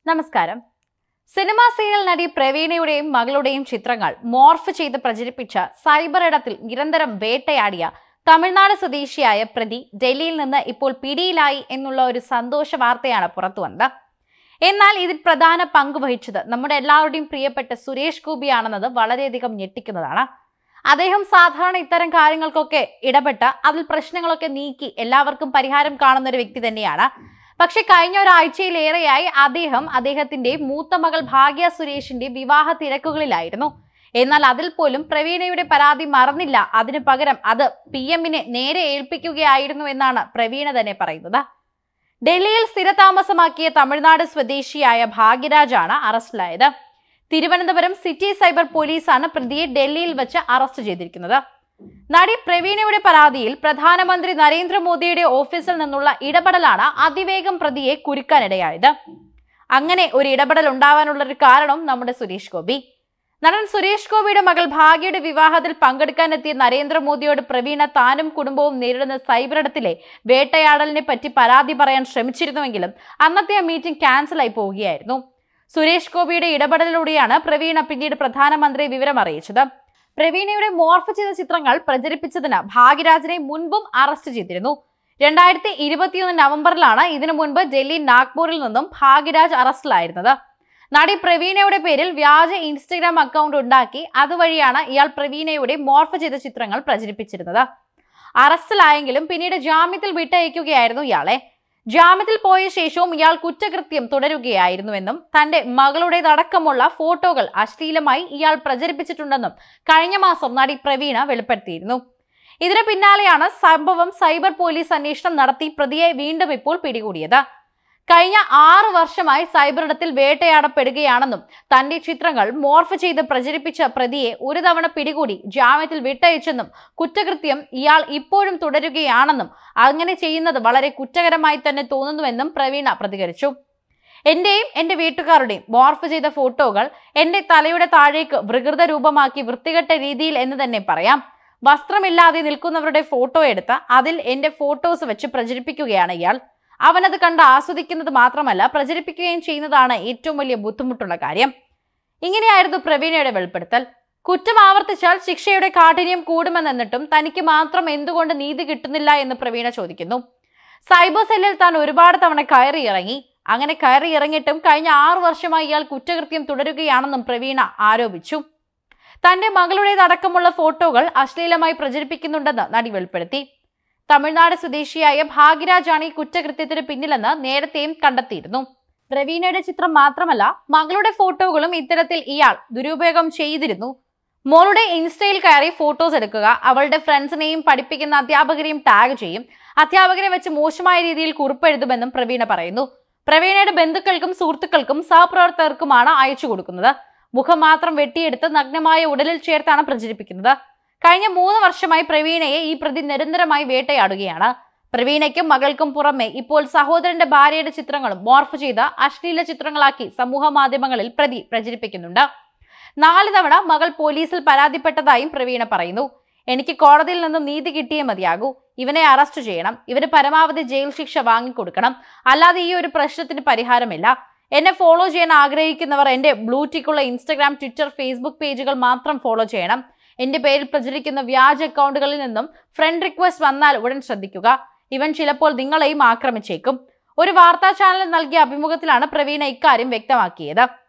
നമസ്കാരം. Cinema serial നടി പ്രവീണയുടെയും മകളുടെയും ചിത്രങ്ങൾ മോർഫ് ചെയ്ത് പ്രചരിപ്പിച്ച സൈബർ ഇടത്തിൽ നിരന്തരം വേട്ടയാടിയ തമിഴ്നാട് സ്വദേശിയായ പ്രതി ഡൽഹിയിൽ നിന്ന് ഇപ്പോൾ പിടിയിലായി എന്നുള്ള ഒരു സന്തോഷ വാർത്തയാണ് പുറത്തു വന്നത്. എന്നാൽ ഇതിൽ പ്രധാന പങ്ക് വഹിച്ചത് നമ്മുടെ എല്ലാവരുടെയും പ്രിയപ്പെട്ട സുരേഷ് ഗോപിയാണെന്നത് വളരെയധികം ഞെട്ടിക്കുന്നതാണ്. അദ്ദേഹം സാധാരണ ഇത്തരം കാര്യങ്ങൾക്കൊക്കെ ഇടപെട്ട് അതിൽ പ്രശ്നങ്ങളൊക്കെ നീക്കി എല്ലാവർക്കും പരിഹാരം കാണുന്ന ഒരു വ്യക്തി തന്നെയാണ്. പക്ഷെ കഴിഞ്ഞ ഒരാഴ്ചയിലേറെയായി അദ്ദേഹത്തിന്റെ മൂത്ത മകൾ ഭാഗ്യ സുരേഷിന്റെ വിവാഹ തിരക്കുകളിലായിരുന്നു. എന്നാൽ അതിൽ പോലും പ്രവീണയുടെ പരാതി മറന്നില്ല. അതിനു പകരം അത് PM-നെ നേരെ ഏൽപ്പിക്കുകയായിരുന്നു എന്നാണ് പ്രവീണ തന്നെ പറയുന്നത്. ഡൽഹിയിൽ സ്ഥിരതാമസമാക്കിയ തമിഴ്നാട് സ്വദേശിയായ ഭാഗ്യരാജാണ് അറസ്റ്റിലായത്. തിരുവനന്തപുരം സിറ്റി സൈബർ പോലീസാണ് പ്രതിയെ ഡൽഹിയിൽ വെച്ച് അറസ്റ്റ് ചെയ്തിരിക്കുന്നത്. നടി പ്രവീണയുടെ പരാതിയിൽ പ്രധാനമന്ത്രി നരേന്ദ്രമോദിയുടെ ഓഫീസിൽ നിന്നുള്ള ഇടപെടലാണ് അതിവേഗം പ്രതിയെ കുരുക്കാനിടയായത്. അങ്ങനെ ഒരു ഇടപെടൽ ഉണ്ടാവാനുള്ള ഒരു കാരണം നമ്മുടെ സുരേഷ് ഗോപി. നടൻ സുരേഷ് ഗോപിയുടെ മകൾ ഭാഗ്യയുടെ വിവാഹത്തിൽ പങ്കെടുക്കാനെത്തിയ നരേന്ദ്രമോദിയോട് പ്രവീണ താനും കുടുംബവും നേരിടുന്ന സൈബറിടത്തിലെ വേട്ടയാടലിനെ പറ്റി പരാതി പറയാൻ ശ്രമിച്ചിരുന്നുവെങ്കിലും അന്നത്തെ മീറ്റിംഗ് ക്യാൻസലായി പോവുകയായിരുന്നു. സുരേഷ് ഗോപിയുടെ ഇടപെടലിലൂടെയാണ് പ്രവീണ പിന്നീട് പ്രധാനമന്ത്രിയെ വിവരം അറിയിച്ചത്. പ്രവീണയുടെ മോർഫ് ചെയ്ത ചിത്രങ്ങൾ പ്രചരിപ്പിച്ചതിന് ഭാഗ്യരാജിനെ മുൻപും അറസ്റ്റ് ചെയ്തിരുന്നു. 2021 നവംബറിലാണ് ഇതിനു മുൻപ് ഡൽഹി നാഗ്പൂരിൽ നിന്നും ഭാഗ്യരാജ് അറസ്റ്റിലായിരുന്നത്. നടി പ്രവീണയുടെ പേരിൽ വ്യാജ ഇൻസ്റ്റഗ്രാം അക്കൗണ്ട് ഉണ്ടാക്കി അതുവഴിയാണ് ഇയാൾ പ്രവീണയുടെ മോർഫ് ചെയ്ത ചിത്രങ്ങൾ പ്രചരിപ്പിച്ചിരുന്നത്. അറസ്റ്റിലായെങ്കിലും പിന്നീട് ജാമ്യത്തിൽ വിട്ടയക്കുകയായിരുന്നു ഇയാളെ. ജാമ്യത്തിൽ പോയ ശേഷവും ഇയാൾ കുറ്റകൃത്യം തുടരുകയായിരുന്നുവെന്നും തന്റെ മകളുടേതടക്കമുള്ള ഫോട്ടോകൾ അശ്ലീലമായി ഇയാൾ പ്രചരിപ്പിച്ചിട്ടുണ്ടെന്നും കഴിഞ്ഞ മാസം നടി പ്രവീണ വെളിപ്പെടുത്തിയിരുന്നു. ഇതിന് പിന്നാലെയാണ് സംഭവം സൈബർ പോലീസ് അന്വേഷണം നടത്തി പ്രതിയെ വീണ്ടും ഇപ്പോൾ പിടികൂടിയത്. കഴിഞ്ഞ 6 വർഷമായി സൈബറിടത്തിൽ വേട്ടയാടപ്പെടുകയാണെന്നും തന്റെ ചിത്രങ്ങൾ മോർഫ് ചെയ്ത് പ്രചരിപ്പിച്ച പ്രതിയെ ഒരു തവണ പിടികൂടി ജാമ്യത്തിൽ വിട്ടയച്ചെന്നും കുറ്റകൃത്യം ഇയാൾ ഇപ്പോഴും തുടരുകയാണെന്നും അങ്ങനെ ചെയ്യുന്നത് വളരെ കുറ്റകരമായി തന്നെ തോന്നുന്നുവെന്നും പ്രവീണ പ്രതികരിച്ചു. എന്റെയും എന്റെ വീട്ടുകാരുടെയും മോർഫ് ചെയ്ത ഫോട്ടോകൾ എന്റെ തലയുടെ താഴേക്ക് വികൃത രൂപമാക്കി വൃത്തികെട്ട രീതിയിൽ എന്ന് തന്നെ പറയാം. വസ്ത്രമില്ലാതെ നിൽക്കുന്നവരുടെ ഫോട്ടോ എടുത്ത് അതിൽ എന്റെ ഫോട്ടോസ് വെച്ച് പ്രചരിപ്പിക്കുകയാണ് ഇയാൾ. അവനത് കണ്ട് ആസ്വദിക്കുന്നത് മാത്രമല്ല പ്രചരിപ്പിക്കുകയും ചെയ്യുന്നതാണ് ഏറ്റവും വലിയ ബുദ്ധിമുട്ടുള്ള കാര്യം. ഇങ്ങനെയായിരുന്നു പ്രവീണയുടെ വെളിപ്പെടുത്തൽ. കുറ്റം ആവർത്തിച്ചാൽ ശിക്ഷയുടെ കാഠിന്യം കൂടുമെന്നിട്ടും തനിക്ക് മാത്രം എന്തുകൊണ്ട് നീതി കിട്ടുന്നില്ല എന്ന് പ്രവീണ ചോദിക്കുന്നു. സൈബർ സെല്ലിൽ താൻ ഒരുപാട് തവണ കയറിയിറങ്ങി. അങ്ങനെ കയറിയിറങ്ങിയിട്ടും കഴിഞ്ഞ 6 വർഷമായി ഇയാൾ കുറ്റകൃത്യം തുടരുകയാണെന്നും പ്രവീണ ആരോപിച്ചു. തന്റെ മകളുടേതടക്കമുള്ള ഫോട്ടോകൾ അശ്ലീലമായി പ്രചരിപ്പിക്കുന്നുണ്ടെന്ന് നടി വെളിപ്പെടുത്തി. തമിഴ്നാട് സ്വദേശിയായ ഭാഗ്യരാജാണ് ഈ കുറ്റകൃത്യത്തിന് പിന്നിലെന്ന് നേരത്തെയും കണ്ടെത്തിയിരുന്നു. പ്രവീണയുടെ ചിത്രം മാത്രമല്ല മകളുടെ ഫോട്ടോകളും ഇത്തരത്തിൽ ഇയാൾ ദുരുപയോഗം ചെയ്തിരുന്നു. മോളുടെ ഇൻസ്റ്റയിൽ കയറി ഫോട്ടോസ് എടുക്കുക, അവളുടെ ഫ്രണ്ട്സിനെയും പഠിപ്പിക്കുന്ന അധ്യാപകരെയും ടാഗ് ചെയ്യും, അധ്യാപകരെ വെച്ച് മോശമായ രീതിയിൽ കുറിപ്പെഴുതുമെന്നും പ്രവീണ പറയുന്നു. പ്രവീണയുടെ ബന്ധുക്കൾക്കും സുഹൃത്തുക്കൾക്കും സഹപ്രവർത്തകർക്കുമാണ് അയച്ചു കൊടുക്കുന്നത്. മുഖം മാത്രം വെട്ടിയെടുത്ത് നഗ്നമായ ഉടലിൽ ചേർത്താണ് പ്രചരിപ്പിക്കുന്നത്. കഴിഞ്ഞ 3 വർഷമായി പ്രവീണയെ ഈ പ്രതി നിരന്തരമായി വേട്ടയാടുകയാണ്. പ്രവീണയ്ക്കും മകൾക്കും പുറമെ ഇപ്പോൾ സഹോദരന്റെ ഭാര്യയുടെ ചിത്രങ്ങളും മോർഫ് ചെയ്ത അശ്ലീല ചിത്രങ്ങളാക്കി സമൂഹ മാധ്യമങ്ങളിൽ പ്രതി പ്രചരിപ്പിക്കുന്നുണ്ട്. 4 തവണ മകൾ പോലീസിൽ പരാതിപ്പെട്ടതായും പ്രവീണ പറയുന്നു. എനിക്ക് കോടതിയിൽ നിന്നും നീതി കിട്ടിയേ മതിയാകൂ. ഇവനെ അറസ്റ്റ് ചെയ്യണം. ഇവന് പരമാവധി ജയിൽ ശിക്ഷ വാങ്ങിക്കൊടുക്കണം. അല്ലാതെ ഈ ഒരു പ്രശ്നത്തിന് പരിഹാരമില്ല. എന്നെ ഫോളോ ചെയ്യാൻ ആഗ്രഹിക്കുന്നവർ എന്റെ ബ്ലൂടിക്കുള്ള ഇൻസ്റ്റഗ്രാം, ട്വിറ്റർ, ഫേസ്ബുക്ക് പേജുകൾ മാത്രം ഫോളോ ചെയ്യണം. എന്റെ പേരിൽ പ്രചരിക്കുന്ന വ്യാജ അക്കൗണ്ടുകളിൽ നിന്നും ഫ്രണ്ട് റിക്വസ്റ്റ് വന്നാൽ ഉടൻ ശ്രദ്ധിക്കുക. ഇവൻ ചിലപ്പോൾ നിങ്ങളെയും ആക്രമിച്ചേക്കും. ഒരു വാർത്താ ചാനലിൽ നൽകിയ അഭിമുഖത്തിലാണ് പ്രവീണ ഇക്കാര്യം വ്യക്തമാക്കിയത്.